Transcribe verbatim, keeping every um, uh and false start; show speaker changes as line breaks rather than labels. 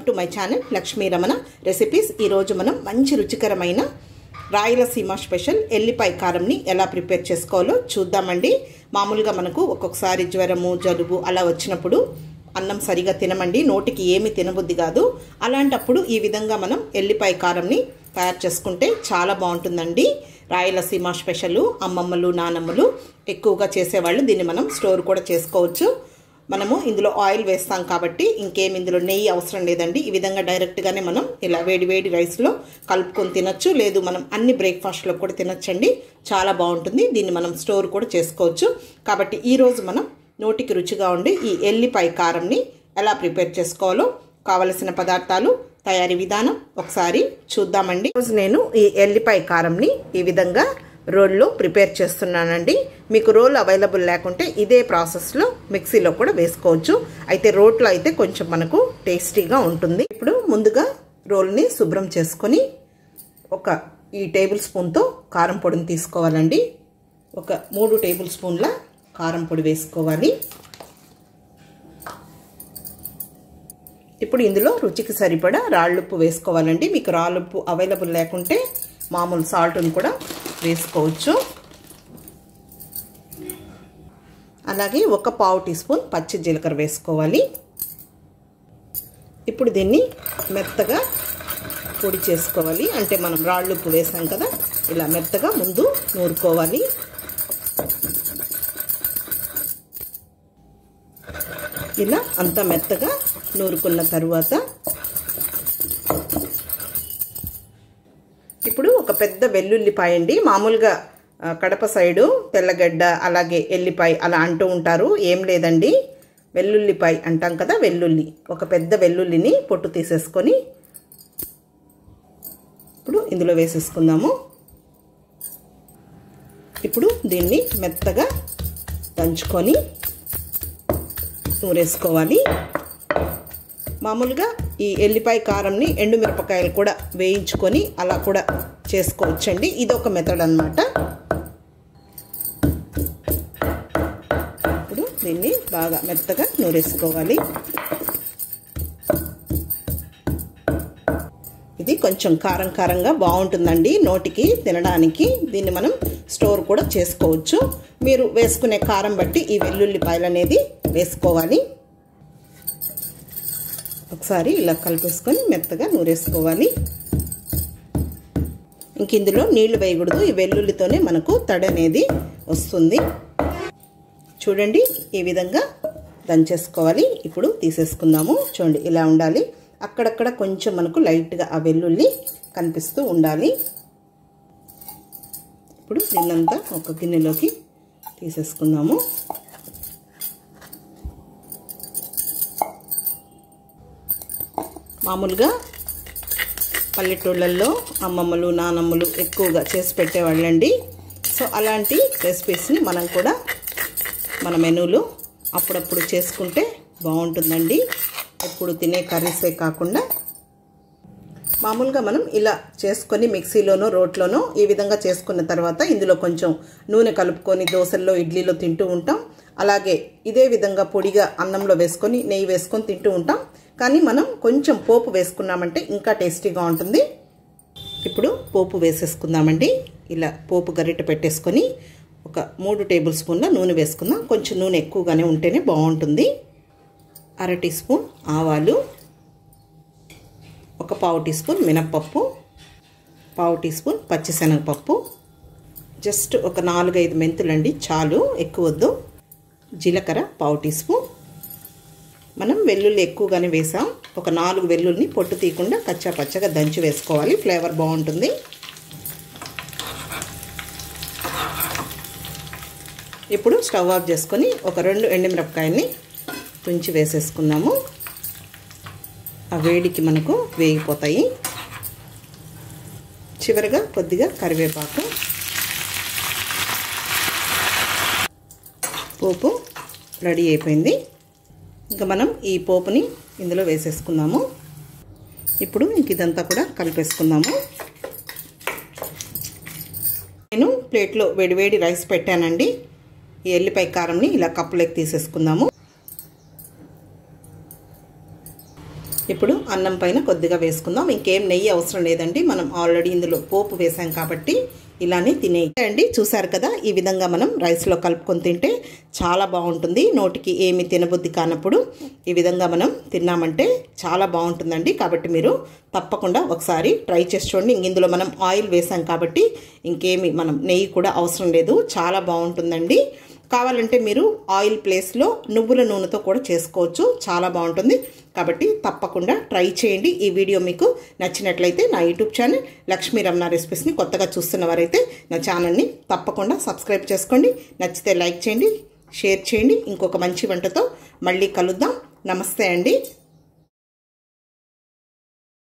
To my channel Lakshmi Ramana recipes. ఈరోజు మనం మంచి రుచికరమైన రాయలసీమ స్పెషల్ ఎల్లిపాయ కారంని ఎలా ప్రిపేర్ చేసుకోవాలో చూద్దామండి. మామూలుగా మనకు ఒక్కొక్కసారి జ్వరము జలుబు అలా వచ్చినప్పుడు అన్నం సరిగా తినమండి, నోటికి ఏమి తినబుద్ధి కాదు. అలాంటప్పుడు ఈ విధంగా మనం ఎల్లిపాయ కారంని తయారు చేసుకుంటే చాలా బాగుంటుందండి. రాయలసీమ స్పెషల్ అమ్మమ్మలు నానమ్మలు ఎక్కువగా చేసేవాళ్ళు. దీన్ని మనం స్టోర్ కూడా చేసుకోవచ్చు. మనము ఇందులో ఆయిల్ వేస్తాం కాబట్టి ఇంకేం ఇందులో నెయ్యి అవసరం లేదండి. ఈ విధంగా డైరెక్ట్గానే మనం ఇలా వేడి వేడి రైస్లో కలుపుకొని తినచ్చు, లేదు మనం అన్ని బ్రేక్ఫాస్ట్లో కూడా తినచ్చండి. చాలా బాగుంటుంది. దీన్ని మనం స్టోర్ కూడా చేసుకోవచ్చు. కాబట్టి ఈరోజు మనం నోటికి రుచిగా ఉండే ఈ ఎల్లిపాయ కారంని ఎలా ప్రిపేర్ చేసుకోవాలో కావలసిన పదార్థాలు, తయారీ విధానం ఒకసారి చూద్దామండి. ఈరోజు నేను ఈ ఎల్లిపాయ కారంని ఈ విధంగా రోల్లో ప్రిపేర్ చేస్తున్నానండి. మీకు రోల్ అవైలబుల్ లేకుంటే ఇదే ప్రాసెస్లో మిక్సీలో కూడా వేసుకోవచ్చు. అయితే రోట్లో అయితే కొంచెం మనకు టేస్టీగా ఉంటుంది. ఇప్పుడు ముందుగా రోల్ని శుభ్రం చేసుకొని ఒక ఈ టేబుల్ స్పూన్తో కారం పొడిని తీసుకోవాలండి. ఒక మూడు టేబుల్ స్పూన్ల కారం పొడి వేసుకోవాలి. ఇప్పుడు ఇందులో రుచికి సరిపడా రాళ్ళుప్పు వేసుకోవాలండి. మీకు రాళ్ళుప్పు అవైలబుల్ లేకుంటే మామూలు సాల్ట్ని కూడా వేసుకోవచ్చు. అలాగే ఒక పావు టీ స్పూన్ పచ్చి జీలకర్ర వేసుకోవాలి. ఇప్పుడు దీన్ని మెత్తగా పొడి చేసుకోవాలి. అంటే మనం రాళ్ళుప్పు వేసాం కదా, ఇలా మెత్తగా ముందు నూరుకోవాలి. ఇలా అంతా మెత్తగా నూరుకున్న తరువాత ఇప్పుడు ఒక పెద్ద వెల్లుల్లిపాయ అండి. మామూలుగా కడప సైడు తెల్లగడ్డ అలాగే ఎల్లిపాయ అలా అంటూ ఉంటారు. ఏం లేదండి, వెల్లుల్లిపాయ అంటాం కదా, వెల్లుల్లి. ఒక పెద్ద వెల్లుల్లిని పొట్టు తీసేసుకొని ఇప్పుడు ఇందులో వేసేసుకుందాము. ఇప్పుడు దీన్ని మెత్తగా దంచుకొని నూరేసుకోవాలి. మామూలుగా ఈ ఎల్లిపాయ కారంని ఎండుమిరపకాయలు కూడా వేయించుకొని అలా కూడా చేసుకోవచ్చండి. ఇది ఒక మెథడ్ అన్నమాట. ఇప్పుడు దీన్ని బాగా మెత్తగా నూరేసుకోవాలి. ఇది కొంచెం కారం కారంగా బాగుంటుందండి నోటికి తినడానికి. దీన్ని మనం స్టోర్ కూడా చేసుకోవచ్చు. మీరు వేసుకునే కారం బట్టి ఈ వెల్లుల్లిపాయలు అనేది వేసుకోవాలి. ఒకసారి ఇలా కలిపేసుకొని మెత్తగా నూరేసుకోవాలి. ఇంక ఇందులో నీళ్లు వేయకూడదు. ఈ వెల్లుల్లితోనే మనకు తడి అనేది వస్తుంది. చూడండి, ఈ విధంగా దంచేసుకోవాలి. ఇప్పుడు తీసేసుకుందాము. చూడండి, ఇలా ఉండాలి. అక్కడక్కడ కొంచెం మనకు లైట్గా ఆ వెల్లుల్లి కనిపిస్తూ ఉండాలి. ఇప్పుడు దీన్నంతా ఒక గిన్నెలోకి తీసేసుకుందాము. మామూలుగా పల్లెటూళ్ళల్లో అమ్మమ్మలు నానమ్మలు ఎక్కువగా చేసి పెట్టేవాళ్ళండి. సో అలాంటి రెసిపీస్ని మనం కూడా మన మెనూలో అప్పుడప్పుడు చేసుకుంటే బాగుంటుందండి. ఎప్పుడు తినే కర్రీసే కాకుండా మామూలుగా మనం ఇలా చేసుకొని మిక్సీలోనో రోట్లోనో ఈ విధంగా చేసుకున్న తర్వాత ఇందులో కొంచెం నూనె కలుపుకొని దోశల్లో ఇడ్లీలో తింటూ ఉంటాం. అలాగే ఇదే విధంగా పొడిగా అన్నంలో వేసుకొని నెయ్యి వేసుకొని తింటూ ఉంటాం. కానీ మనం కొంచెం పోపు వేసుకున్నామంటే ఇంకా టేస్టీగా ఉంటుంది. ఇప్పుడు పోపు వేసేసుకుందామండి. ఇలా పోపు గరిటె పెట్టేసుకొని ఒక మూడు టేబుల్ స్పూన్ల నూనె వేసుకుందాం. కొంచెం నూనె ఎక్కువగానే ఉంటేనే బాగుంటుంది. అర టీ స్పూన్ ఆవాలు, ఒక పావు టీ స్పూన్ మినప్పప్పు, పావు టీ స్పూన్ పచ్చిశనగపప్పు, జస్ట్ ఒక నాలుగైదు మెంతులండి చాలు, ఎక్కువ వద్దు. జీలకర్ర పావు టీ స్పూన్. మనం వెల్లుల్లి ఎక్కువగానే వేసాం. ఒక నాలుగు వెల్లుల్ని పొట్టు తీయకుండా కచ్చా పచ్చగా దంచి వేసుకోవాలి. ఫ్లేవర్ బాగుంటుంది. ఇప్పుడు స్టవ్ ఆఫ్ చేసుకొని ఒక రెండు ఎండుమిరపకాయల్ని తుంచి వేసేసుకుందాము. ఆ వేడికి మనకు వేగిపోతాయి. చివరిగా కొద్దిగా కరివేపాకు. పోపు రెడీ అయిపోయింది. ఇంకా మనం ఈ పోపుని ఇందులో వేసేసుకుందాము. ఇప్పుడు ఇంక ఇదంతా కూడా కలిపేసుకుందాము. నేను ప్లేట్లో వేడివేడి రైస్ పెట్టానండి. ఈ ఎల్లిపాయ కారంని ఇలా కప్పులోకి తీసేసుకుందాము. ఇప్పుడు అన్నం పైన కొద్దిగా వేసుకుందాం. ఇంకేం నెయ్యి అవసరం లేదండి, మనం ఆల్రెడీ ఇందులో పోపు వేసాం కాబట్టి ఇలానే తినేయండి. చూసారు కదా, ఈ విధంగా మనం రైస్లో కలుపుకొని తింటే చాలా బాగుంటుంది. నోటికి ఏమి తినబుద్ధి కానప్పుడు ఈ విధంగా మనం తిన్నామంటే చాలా బాగుంటుందండి. కాబట్టి మీరు తప్పకుండా ఒకసారి ట్రై చేసి చూడండి. ఇందులో మనం ఆయిల్ వేసాం కాబట్టి ఇంకేమి మనం నెయ్యి కూడా అవసరం లేదు, చాలా బాగుంటుందండి. కావాలంటే మీరు ఆయిల్ ప్లేస్లో నువ్వుల నూనెతో కూడా చేసుకోవచ్చు, చాలా బాగుంటుంది. కాబట్టి తప్పకుండా ట్రై చేయండి. ఈ వీడియో మీకు నచ్చినట్లయితే నా యూట్యూబ్ ఛానల్ లక్ష్మీ రమణ రెసిపీస్ని కొత్తగా చూస్తున్న వారైతే నా ఛానల్ని తప్పకుండా సబ్స్క్రైబ్ చేసుకోండి. నచ్చితే లైక్ చేయండి, షేర్ చేయండి. ఇంకొక మంచి వంటతో మళ్ళీ కలుద్దాం. నమస్తే అండి.